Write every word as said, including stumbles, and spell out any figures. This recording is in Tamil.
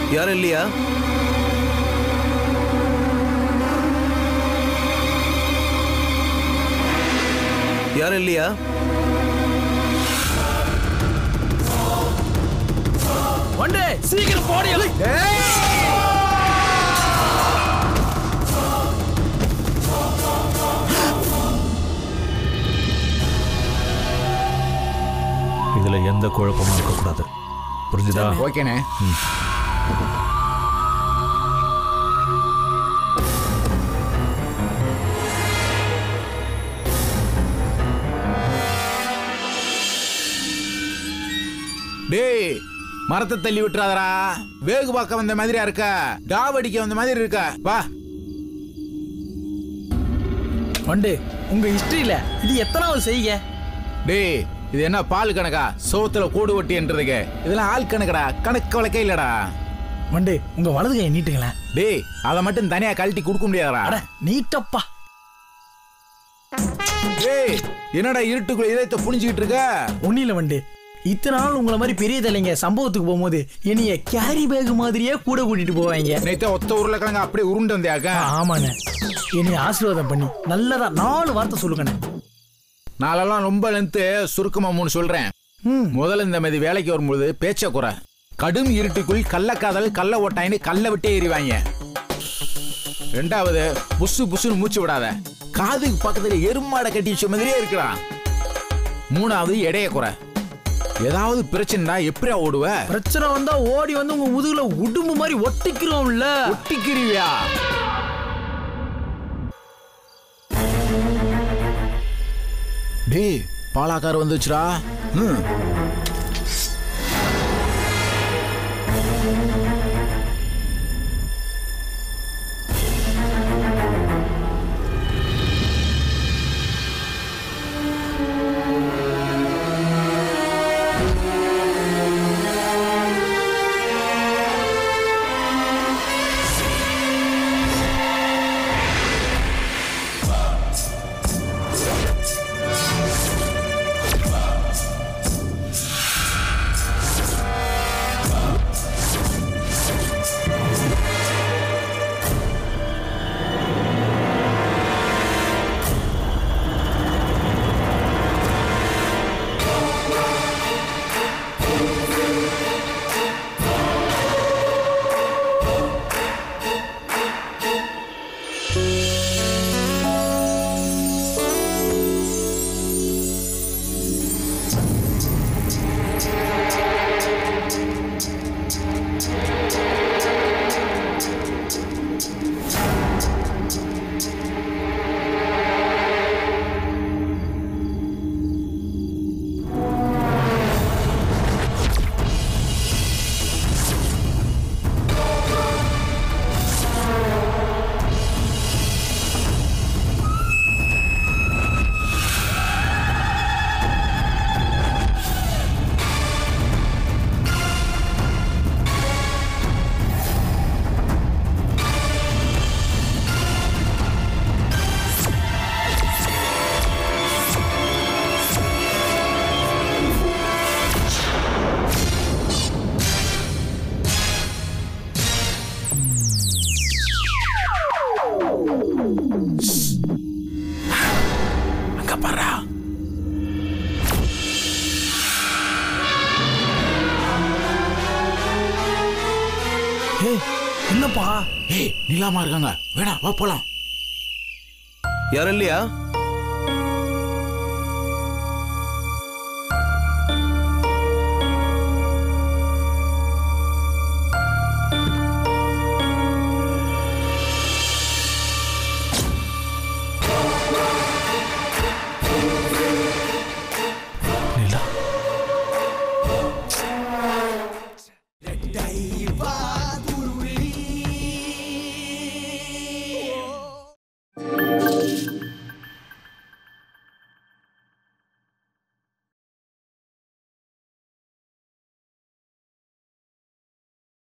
யாரும் இல்லையா? யாரும் இல்லையா? வண்டே சீக்கிரம் போடியல. இதுல எந்த குழப்பமும் இருக்கக்கூடாது. புரிஞ்சுதா? ஓகேண்ணே. டேய் மரத்தை தள்ளி விட்டுறாதரா. வேகு பார்க்க வந்த மாதிரியா இருக்க, டாவடிக்க வந்த மாதிரி இருக்க. வா வண்டே, உங்க ஹிஸ்டரியில இது எத்தனாவது செய்ய? டேய் இது என்ன பால் கணக்கா? சோத்துல கூடு ஒட்டி என்றதுக்கு இதெல்லாம் ஆள் கணக்கடா, கணக்கு வழக்கே இல்லடா. வண்டே உங்க வலது கையை நீட்டுங்களேன். டேய் அதை மட்டும் தனியா கழட்டி கொடுக்க முடியாதா? நீட்டப்பா. டேய் என்னடா இருட்டுக்குள்ள இதயத்தை புரிஞ்சுக்கிட்டு இருக்க? ஒன்னில வண்டே, இத்தனை நாள் உங்களை மாதிரி பெரிய தலைங்க சம்பவத்துக்கு போகும்போது என்னைய கேரி பேக் மாதிரியே கூட கூட்டிட்டு போவாங்க. நேத்த ஒத்த உருளைக்கிழங்க அப்படியே உருண்டு வந்தியாக்க? ஆமாண்ணே. என்னைய ஆசீர்வாதம் பண்ணி நல்லதா நாலு வார்த்தை சொல்லுங்கண்ணே. நாளெல்லாம் ரொம்ப லென்த்து, சுருக்கமா மூணு சொல்றேன். முதல்ல இந்த மாதிரி வேலைக்கு வரும்போது பேச்ச குறை. கடும் இருட்டுக்குள் கள்ளக்காதல் கள்ள ஓட்டாயின்னு கல்ல விட்டே எறிவாங்க. ரெண்டாவது புசு புசுன்னு மூச்சு விடாத, காதுக்கு பக்கத்துல எருமாடை கட்டி வச்ச மாதிரியே இருக்கிறான். மூணாவது எடைய குறை. ஏதாவது பிரச்சனை எப்படியா ஓடுவ? பிரச்சனை வந்தா ஓடி வந்து உங்க முதுகுல உடும்பு மாதிரி ஒட்டிக்கிறோம்ல. ஒட்டிக்கிறியா? டேய் பாலாக்கார வந்துச்சுடா. ம் என்னப்பா? ஏய் நிலாமா இருக்காங்க, வேணா வா போலாம். யாரும் இல்லையா? Rettai Vaal